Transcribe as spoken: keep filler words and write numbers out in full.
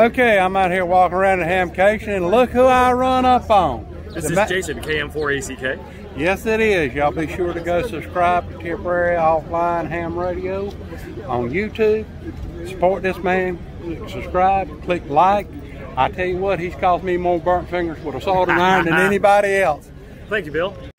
Okay, I'm out here walking around at Hamcation, and look who I run up on. This is Jason, K M four A C K. Yes, it is. Y'all be sure to go subscribe to Temporary Offline Ham Radio on YouTube. Support this man. Subscribe, click like. I tell you what, he's cost me more burnt fingers with a soldering iron than anybody else. Thank you, Bill.